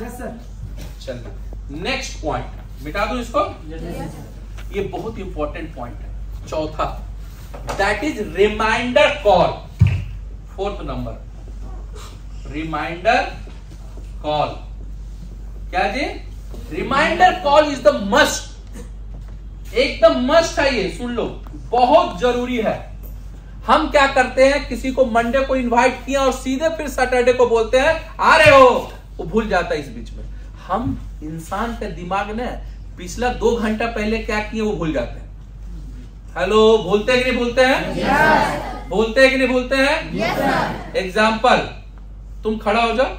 चलिए नेक्स्ट पॉइंट मिटा दो इसको। ये बहुत इंपॉर्टेंट पॉइंट है, चौथा, that is reminder call. 4th number, reminder call. क्या जी? Reminder call is the must, एकदम मस्ट है ये, सुन लो, बहुत जरूरी है। हम क्या करते हैं, किसी को मंडे को इनवाइट किया और सीधे फिर सैटरडे को बोलते हैं आ रहे हो, वो भूल जाता है इस बीच में। हम इंसान का दिमाग ने पिछला 2 घंटा पहले क्या किए वो भूल जाते हैं। हेलो, भूलते हैं कि नहीं भूलते हैं? yes. भूलते हैं कि नहीं भूलते हैं? yes, एग्जाम्पल, तुम खड़ा हो जाओ,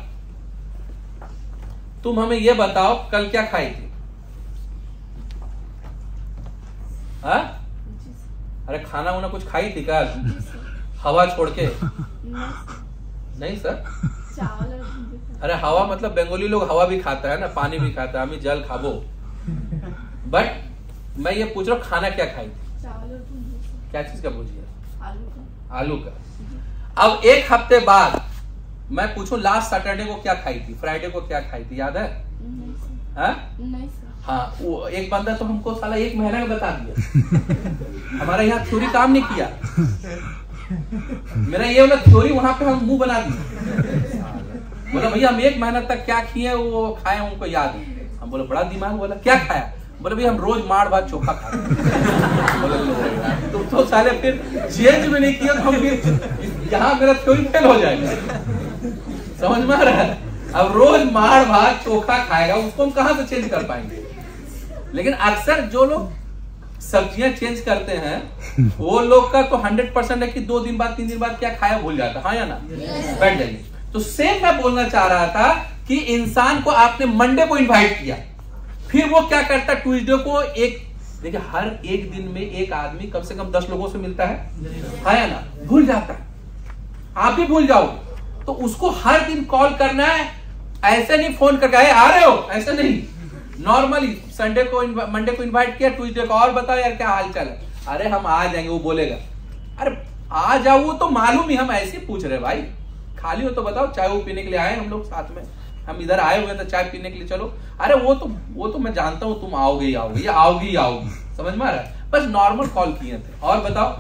तुम हमें यह बताओ कल क्या खाई थी? हाँ? अरे खाना वाना कुछ खाई थी कल? हवा छोड़ के? नहीं सर, चावल। अरे हवा मतलब बंगाली लोग हवा भी खाता है ना, पानी भी खाता है, हमें जल खाबो। बट मैं ये पूछ रहा हूँ, खाना क्या खाई थी? क्या चीज का भुजिया? आलू का। अब 1 हफ्ते बाद मैं पूछूं लास्ट सैटरडे को क्या खाई थी, फ्राइडे को क्या खाई थी, याद है? नहीं सर। हाँ, वो एक बंदा तो हमको साला 1 महीना का बता दिया। हमारा यहाँ थ्योरी काम नहीं किया। मेरा ये वाला थ्योरी वहां पे हम मुंह बना दिए। बोला भैया हम 1 महीना तक क्या किए वो खाए उनको याद है। हम बोले बड़ा दिमाग। बोला क्या खाया? बोले भैया हम रोज माड़ भात चोखा खाते। तो साले फिर चेंज भी नहीं किया तो हम फिर यहाँ मेरा थ्योरी फेल हो जाएगा। समझ में आ रहा है? अब रोज माड़ भात चोखा खाएगा, उसको हम कहां से चेंज कर पाएंगे? लेकिन अक्सर जो लोग सब्जियां चेंज करते हैं वो लोग का तो 100% है कि 2 दिन बाद 3 दिन बाद क्या खाया भूल जाता। हाँ या ना? बैठ जाइए। तो सेम मैं बोलना चाह रहा था कि इंसान को आपने मंडे को इन्वाइट किया, फिर वो क्या करता है ट्यूसडे को देखिए हर एक दिन में एक आदमी कम से कम 10 लोगों से मिलता है। हाँ या ना? भूल जाता है, आप भी भूल जाओगे। तो उसको हर दिन कॉल करना है, ऐसे नहीं फोन करके आ रहे हो, ऐसे नहीं। नॉर्मली संडे को मंडे को इनवाइट किया, ट्यूसडे को और बताओ यार क्या हाल चाल है? अरे हम आ जाएंगे, वो बोलेगा अरे आ जाओ, वो तो मालूम ही, हम ऐसे पूछ रहे भाई, खाली हो तो बताओ, चाय वो पीने के लिए आए हम लोग साथ में, हम इधर आए हुए थे चाय पीने के लिए, चलो। अरे वो तो मैं जानता हूं तुम आओगे ही आओगे, या आओगी ही आओगी। समझ में आ रहा है? बस नॉर्मल कॉल किए थे। और बताओ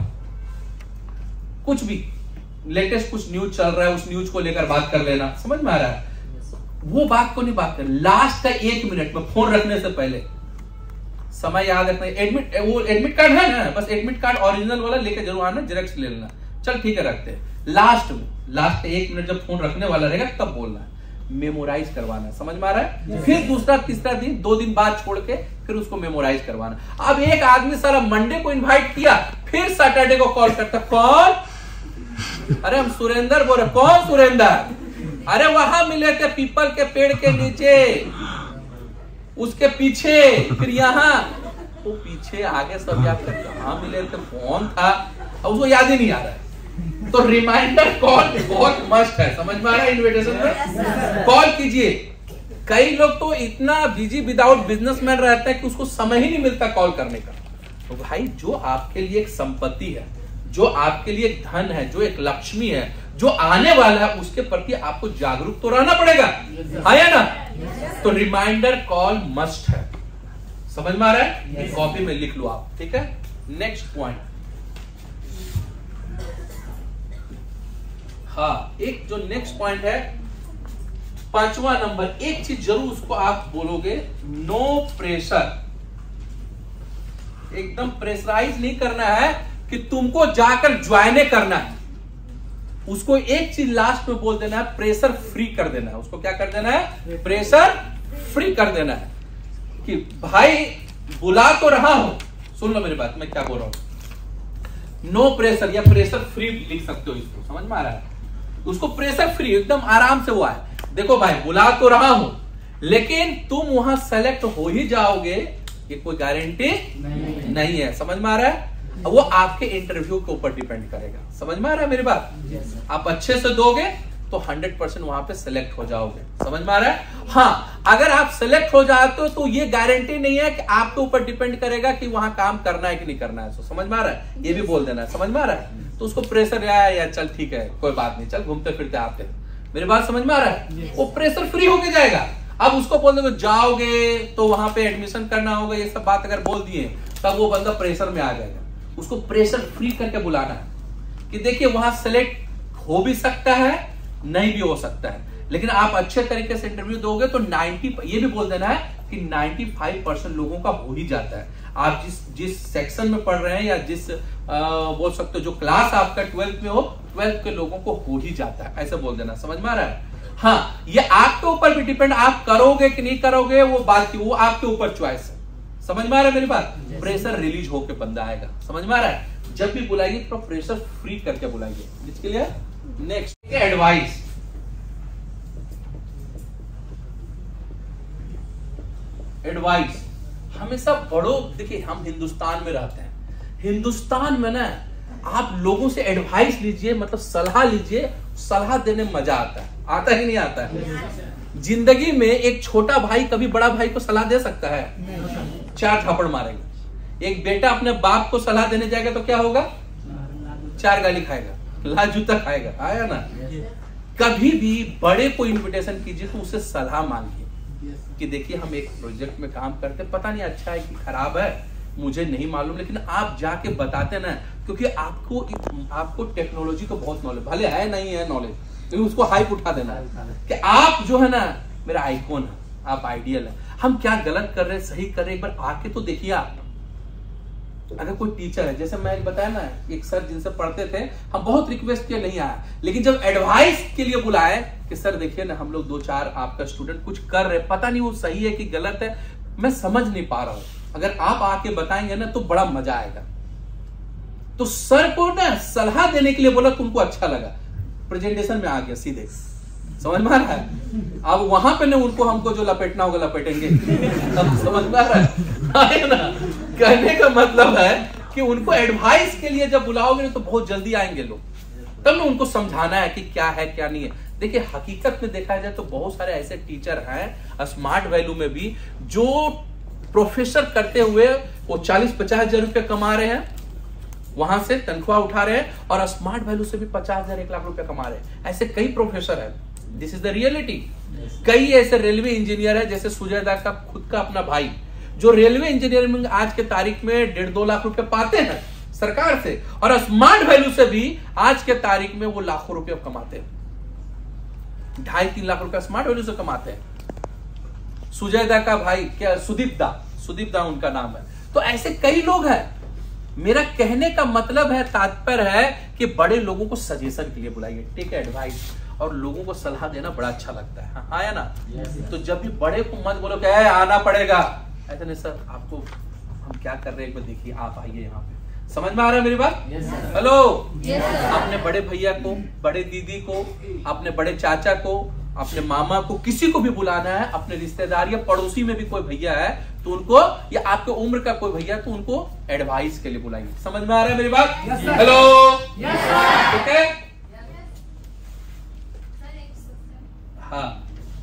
कुछ भी लेटेस्ट कुछ न्यूज चल रहा है, उस न्यूज को लेकर बात कर लेना। समझ में आ रहा है? वो बात को नहीं बात कर, लास्ट का 1 मिनट में फोन रखने से पहले समय याद रखना। एडमिट कार्ड है ना, बस एडमिट कार्ड ओरिजिनल वाला लेकर जरूर आना, जेरॉक्स ले लेना। चल ठीक है, रखते हैं। लास्ट का 1 मिनट जब फोन रखने वाला रहेगा तब बोलना है, मेमोराइज करवाना। समझ में आ रहा है? फिर दूसरा तीसरा दिन 2 दिन बाद छोड़ के फिर उसको मेमोराइज करवाना। अब एक आदमी सारा मंडे को इनवाइट किया, फिर सैटरडे को कॉल करता, कौन? अरे हम सुरेंद्र बोल रहे। कौन सुरेंद्र? अरे वहां मिले थे पीपल के पेड़ के नीचे, उसके पीछे, फिर यहाँ, वो पीछे आगे सब याद कर, कहां मिले थे, कौन था, उसको याद ही नहीं आ रहा है। तो रिमाइंडर कॉल बहुत मस्ट है। समझ में आ रहा है? इन्विटेशन में कॉल कीजिए। कई लोग तो इतना बिजी विदाउट बिजनेसमैन रहता है कि उसको समय ही नहीं मिलता कॉल करने का। तो भाई जो आपके लिए एक संपत्ति है, जो आपके लिए एक धन है, जो एक लक्ष्मी है, जो आने वाला है, उसके प्रति आपको जागरूक तो रहना पड़ेगा। है या ना? तो रिमाइंडर कॉल मस्ट है। समझ में आ रहा है? कॉपी में लिख लो आप। ठीक है, नेक्स्ट पॉइंट। हाँ, एक जो नेक्स्ट पॉइंट है 5वां नंबर, एक चीज जरूर उसको आप बोलोगे, नो प्रेशर। एकदम प्रेशराइज नहीं करना है कि तुमको जाकर ज्वाइन करना है। उसको एक चीज लास्ट में बोल देना है, प्रेशर फ्री कर देना है। उसको क्या कर देना है? प्रेशर फ्री कर देना है कि भाई बुला तो रहा हूं, सुन लो मेरी बात, मैं क्या बोल रहा हूं। नो प्रेशर या प्रेशर फ्री लिख सकते हो इसको, समझ में आ रहा है? उसको प्रेशर फ्री एकदम आराम से हुआ है। देखो भाई बुला तो रहा हूं, लेकिन तुम वहां सेलेक्ट हो ही जाओगे ये कोई गारंटी नहीं है। समझ में आ रहा है? वो आपके इंटरव्यू के ऊपर डिपेंड करेगा। समझ में आ रहा है मेरी बात? आप अच्छे से दोगे तो 100% वहां पे सेलेक्ट हो जाओगे। समझ में आ रहा है? हाँ, अगर आप सेलेक्ट हो जाते हो तो ये गारंटी नहीं है कि आपके ऊपर डिपेंड करेगा कि वहां काम करना है कि नहीं करना है। समझ में आ रहा है? ये भी बोल देना है। समझ में आ रहा है? तो उसको प्रेशर आया या चल ठीक है कोई बात नहीं, चल घूमते फिरते आते हैं। मेरी बात समझ में आ रहा है? वो प्रेशर फ्री होके जाएगा। अब उसको बोल दो जाओगे तो वहां पे एडमिशन करना होगा, ये सब बात अगर बोल दिए तब वो बंदा प्रेशर में आ जाएगा। उसको प्रेशर फ्री करके बुलाना है कि देखिए वहां सेलेक्ट हो भी सकता है, नहीं भी हो सकता है, लेकिन आप अच्छे तरीके से इंटरव्यू दोगे तो 90, ये भी बोल देना है कि 95% लोगों का हो ही जाता है। आप जिस सेक्शन में पढ़ रहे हैं या जिस बोल सकते हो जो क्लास आपका 12th में हो, 12th के लोगों को हो ही जाता है, ऐसे बोल देना। समझ में आ रहा है? हाँ, ये आपके ऊपर भी डिपेंड, आप करोगे कि नहीं करोगे वो बात की, वो आपके ऊपर चॉइस है। समझ में आ रहा है मेरी बात? प्रेशर रिलीज होके बंदा आएगा। समझ में आ रहा है? जब भी बुलाइए तो प्रेशर फ्री करके बुलाइए। इसके लिए नेक्स्ट एडवाइस। एडवाइस हमेशा बड़ों, देखिए हम हिंदुस्तान में रहते हैं, हिंदुस्तान में ना आप लोगों से एडवाइस लीजिए, मतलब सलाह लीजिए, सलाह देने में मजा आता है। आता ही नहीं आता है? जिंदगी में एक छोटा भाई कभी बड़ा भाई को सलाह दे सकता है? 4 झापड़ मारेगा। एक बेटा अपने बाप को सलाह देने जाएगा तो क्या होगा? 4 गाली खाएगा, ला जूता खाएगा। आया ना? कभी भी बड़े को इन्विटेशन कीजिए तो उससे सलाह मांगिए कि देखिए हम एक प्रोजेक्ट में काम करते, पता नहीं अच्छा है कि खराब है मुझे नहीं मालूम, लेकिन आप जाके बताते ना, क्योंकि आपको टेक्नोलॉजी का बहुत नॉलेज, भले है नहीं है नॉलेज, लेकिन उसको हाइप उठा देना है कि आप जो है ना मेरा आइकॉन है, आप आइडियल है। हम क्या गलत कर रहे हैं, सही कर रहे हैं, एक बार आके तो देखिए आप। अगर कोई टीचर है, जैसे मैं बताया ना एक सर जिनसे पढ़ते थे, हम बहुत रिक्वेस्ट किए नहीं आया, लेकिन जब एडवाइस के लिए बुलाए कि सर देखिए ना हम लोग 2-4 आपका स्टूडेंट कुछ कर रहे, पता नहीं वो सही है कि गलत है, मैं समझ नहीं पा रहा हूं, अगर आप आके बताएंगे ना तो बड़ा मजा आएगा। तो सर को ना सलाह देने के लिए बोला, तुमको अच्छा लगा, प्रेजेंटेशन में आ गया सीधे। समझ में आ रहा है? अब वहां पे ना उनको हमको जो लपेटना होगा लपेटेंगे। समझ में आ रहा है ना? कहने का मतलब है कि उनको एडवाइस के लिए जब बुलाओगे तो बहुत जल्दी आएंगे लोग, तब ना उनको समझाना है कि क्या है क्या नहीं है। देखिए हकीकत में देखा जाए तो बहुत सारे ऐसे टीचर हैं स्मार्ट वैल्यू में भी, जो प्रोफेसर करते हुए वो 40-50 हजार रुपए कमा रहे हैं, वहां से तनख्वाह उठा रहे हैं, और स्मार्ट वैल्यू से भी 50,000-1 लाख रुपए कमा रहे हैं। ऐसे कई प्रोफेसर हैं, दिस इज द रियलिटी। कई ऐसे रेलवे इंजीनियर है, जैसे सुजय दास का खुद का अपना भाई, जो रेलवे इंजीनियरिंग आज के तारीख में 1.5-2 लाख रुपए पाते हैं सरकार से, और स्मार्ट वैल्यू से भी आज के तारीख में वो लाखों रुपए कमाते हैं, 2.5-3 लाख रुपए स्मार्ट वैल्यू से कमाते हैं। सुजय दा का भाई क्या, सुदीप दा उनका नाम है। तो ऐसे कई लोग हैं। मेरा कहने का मतलब है, तात्पर्य है कि बड़े लोगों को सजेशन के लिए बुलाइए, टेक एडवाइस, और लोगों को सलाह देना बड़ा अच्छा लगता है। हाँ या ना? तो जब भी बड़े को मत बोलो कि आना पड़ेगा, ऐसा नहीं सर, आपको हम क्या कर रहे हैं एक बार देखिए, आप आइए यहाँ पे। समझ में आ रहा है मेरी बात? हेलो, अपने बड़े भैया को, बड़े दीदी को, अपने बड़े चाचा को, अपने मामा को, किसी को भी बुलाना है, अपने रिश्तेदार या पड़ोसी में भी कोई भैया है तो उनको, या आपके उम्र का कोई भैया तो उनको एडवाइस के लिए बुलाइए। समझ में आ रहा है मेरी बात? हेलो, ठीक है? हाँ,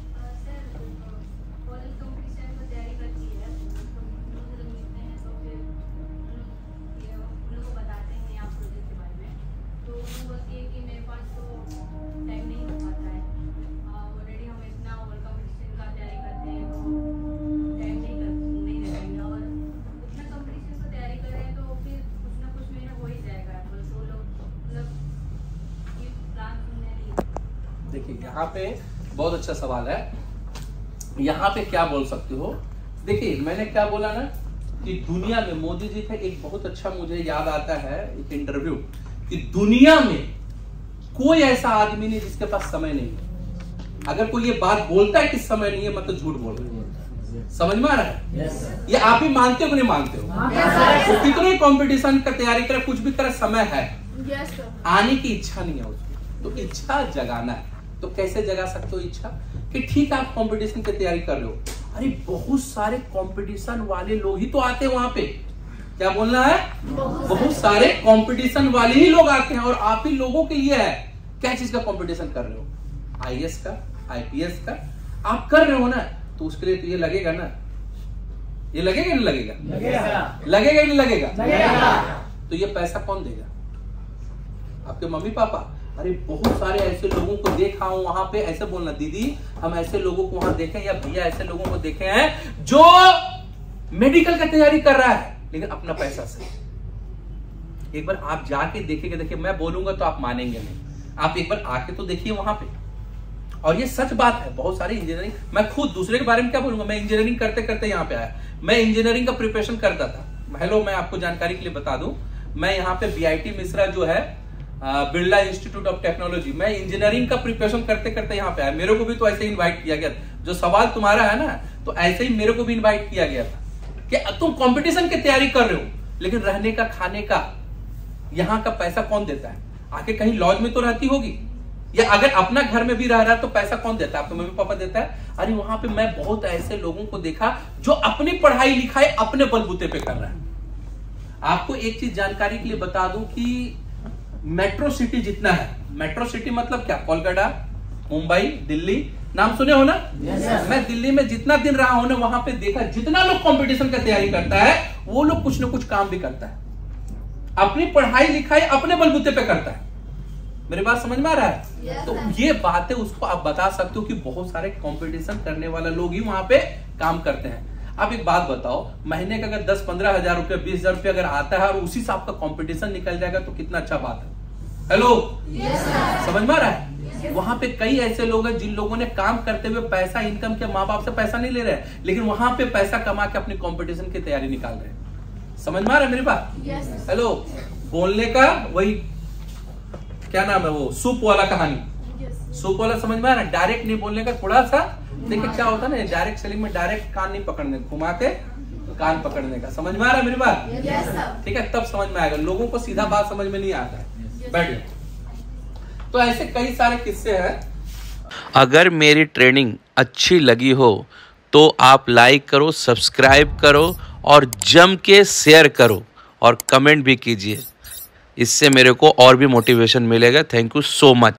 देखिए यहाँ पे बहुत अच्छा सवाल है। यहाँ पे क्या बोल सकते हो, देखिए मैंने क्या बोला ना, कि दुनिया में मोदी जी का एक बहुत अच्छा मुझे याद आता है एक इंटरव्यू, कि दुनिया में कोई ऐसा आदमी नहीं जिसके पास समय नहीं है। अगर कोई ये बात बोलता है कि समय नहीं है, मतलब झूठ बोल रहे हैं। समझ में आ रहा है? ये आप ही मानते हो कि नहीं मानते हो? वो कितने कंपटीशन का तैयारी करे, कुछ भी करे, समय है, आने की इच्छा नहीं है उसको। तो इच्छा जगाना है। तो कैसे जगा सकते हो इच्छा? कि ठीक है आप कंपटीशन की तैयारी कर रहे हो, अरे बहुत सारे कंपटीशन वाले लोग ही तो आते हैं वहां पे। क्या बोलना है? बहुत सारे कंपटीशन वाले ही लोग आते हैं, और आप ही लोगों के लिए है। क्या चीज का कंपटीशन कर रहे हो? आईएएस का, आईपीएस का आप कर रहे हो ना, तो उसके लिए तो ये लगेगा ना, ये लगेगा नहीं लगेगा? लगेगा नहीं लगेगा? तो ये पैसा कौन देगा? आपके मम्मी पापा। अरे बहुत सारे ऐसे लोगों को देखा हूं वहां पे, ऐसे बोलना दीदी हम ऐसे लोगों को वहां देखे, या भैया ऐसे लोगों को देखे हैं जो मेडिकल का तैयारी कर रहा है लेकिन अपना पैसा से। एक बार आप जाके देखेंगे, देखिए मैं बोलूंगा तो आप मानेंगे नहीं, आप एक बार आके तो देखिए वहां पे। और ये सच बात है, बहुत सारी इंजीनियरिंग, मैं खुद दूसरे के बारे में क्या बोलूंगा, मैं इंजीनियरिंग करते करते यहाँ पे आया। मैं इंजीनियरिंग का प्रिपरेशन करता था। हेलो, मैं आपको जानकारी के लिए बता दूं, मैं यहाँ पे BIT मिश्रा जो है, बिरला इंस्टीट्यूट ऑफ टेक्नोलॉजी, मैं इंजीनियरिंग का प्रिपरेशन करते करते यहाँ पे आया। मेरे को भी तो ऐसे ही इन्वाइट किया गया था, जो सवाल तुम्हारा है ना, तो ऐसे ही मेरे को भी इन्वाइट किया गया था कि तुम कंपटीशन की तैयारी कर रहे हो, लेकिन रहने का, खाने का, यहाँ का पैसा कौन देता है? आके कहीं लॉज में तो रहती होगी, या अगर अपना घर में भी रह रहा है तो पैसा कौन देता है? आपके मम्मी पापा देता है। अरे वहां पे मैं बहुत ऐसे लोगों को देखा जो अपनी पढ़ाई लिखाई अपने बलबूते पे कर रहा है। आपको एक चीज जानकारी के लिए बता दूं कि मेट्रो सिटी जितना है, मेट्रो सिटी मतलब क्या, कोलकाता, मुंबई, दिल्ली, नाम सुने हो ना? मैं दिल्ली में जितना दिन रहा हूं ना, वहां पे देखा जितना लोग कंपटीशन का तैयारी करता है, वो लोग कुछ ना कुछ काम भी करता है, अपनी पढ़ाई लिखाई अपने बलबूते पे करता है। मेरी बात समझ में आ रहा है? तो ये बातें उसको आप बता सकते हो कि बहुत सारे कंपटीशन करने वाले लोग ही वहां पे काम करते हैं। आप एक बात बताओ, महीने का अगर 10-15 हजार रुपया, 20 हजार रुपया अगर आता है और उसी से आपका कंपटीशन निकल जाएगा तो कितना अच्छा बात है। हेलो, समझ में आ रहा है? वहां पे कई ऐसे लोग हैं जिन लोगों ने काम करते हुए पैसा इनकम किया, माँ बाप से पैसा नहीं ले रहे, लेकिन वहां पे पैसा कमा के अपनी कंपटीशन की तैयारी निकाल रहे हैं। समझ में आ रहा है मेरी बात? हेलो, बोलने का वही क्या नाम है, वो सूप वाला कहानी, सूप वाला समझ में आ रहा है? डायरेक्ट नहीं बोलने का, थोड़ा सा देखिए क्या होता है ना, डायरेक्ट सेलिंग में डायरेक्ट कान नहीं पकड़ने, घुमा के कान पकड़ने का। समझ में आ रहा है मेरी बात? ठीक है, तब समझ में आएगा। लोगों को सीधा बात समझ में नहीं आता है। बैठिए। तो ऐसे कई सारे किस्से हैं। अगर मेरी ट्रेनिंग अच्छी लगी हो तो आप लाइक करो, सब्सक्राइब करो और जम के शेयर करो और कमेंट भी कीजिए। इससे मेरे को और भी मोटिवेशन मिलेगा। Thank you so much.